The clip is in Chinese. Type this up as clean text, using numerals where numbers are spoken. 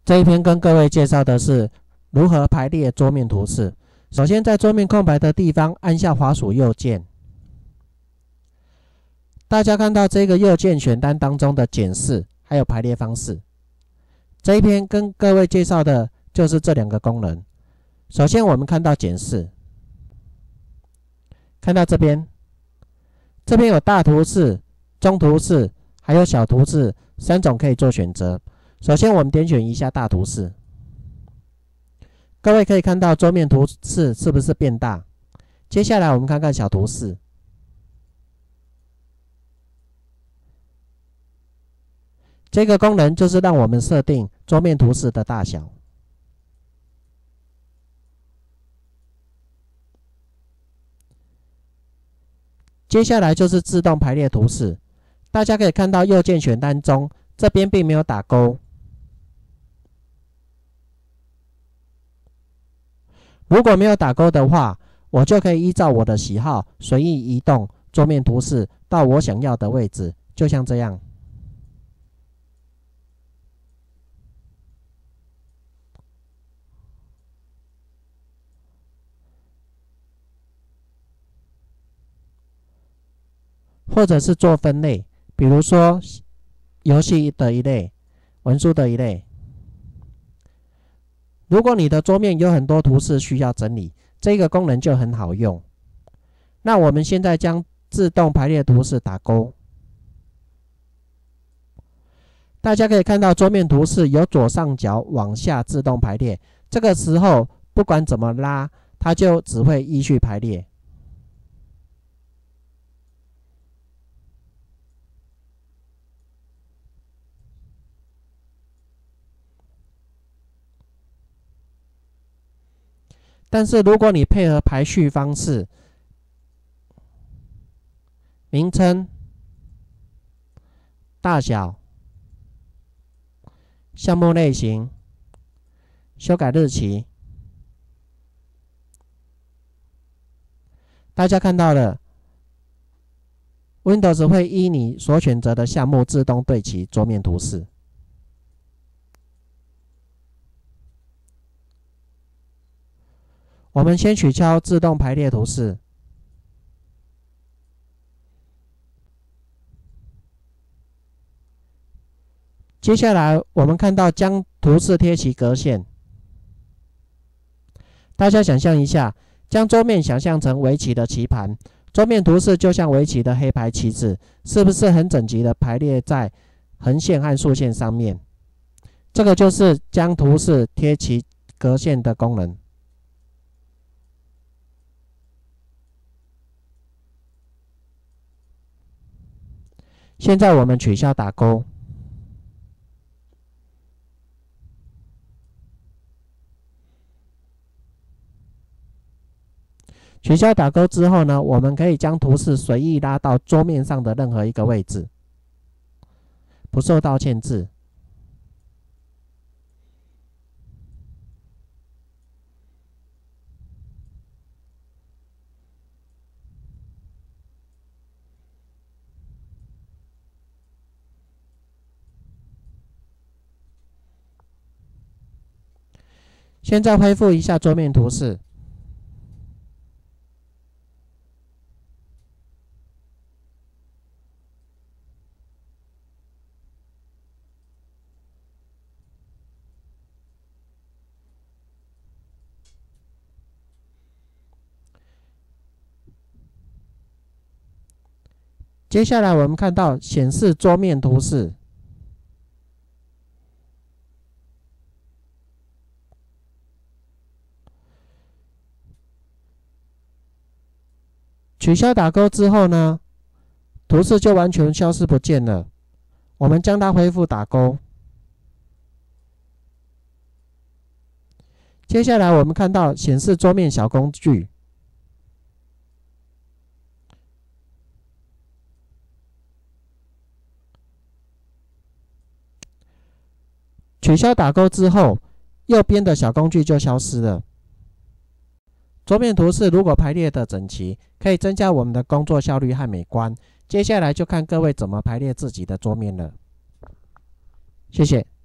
这一篇跟各位介绍的是如何排列桌面图示。首先在桌面空白的地方按下滑鼠右键，大家看到这个右键选单当中的检视还有排列方式。这一篇跟各位介绍的就是这两个功能。首先我们看到检视，看到这边有大图示、中图示还有小图示三种可以做选择。首先我们点选一下大图示，各位可以看到桌面图示是不是变大？接下来我们看看小图示，这个功能就是让我们设定桌面图示的大小。接下来就是自动排列图示，大家可以看到右键选单中这边并没有打勾。如果没有打勾的话，我就可以依照我的喜好随意移动桌面图示到我想要的位置，就像这样。或者是做分类，比如说游戏的一类，文书的一类。如果你的桌面有很多图示需要整理，这个功能就很好用。那我们现在将自动排列图示打勾，大家可以看到桌面图示由左上角往下自动排列，这个时候不管怎么拉，它就只会依序排列。但是如果你配合排序方式，名称、大小、项目类型、修改日期，大家看到了 Windows 会依你所选择的项目自动对齐桌面图示。我们先取消自动排列图示，接下来我们看到将图示贴齐格线。大家想象一下，将桌面想象成围棋的棋盘，桌面图示就像围棋的黑白棋子，是不是很整齐的排列在横线和竖线上面？这个就是将图示贴齐格线的功能。现在我们取消打勾，取消打勾之后呢，我们可以将图示随意拉到桌面上的任何一个位置，不受到限制。现在恢复一下桌面图示，接下来我们看到显示桌面图示。取消打勾之后呢，图示就完全消失不见了。我们将它恢复打勾。接下来我们看到显示桌面小工具。取消打勾之后，右边的小工具就消失了。桌面图示如果排列的整齐，可以增加我们的工作效率和美观。接下来就看各位怎么排列自己的桌面了。谢谢。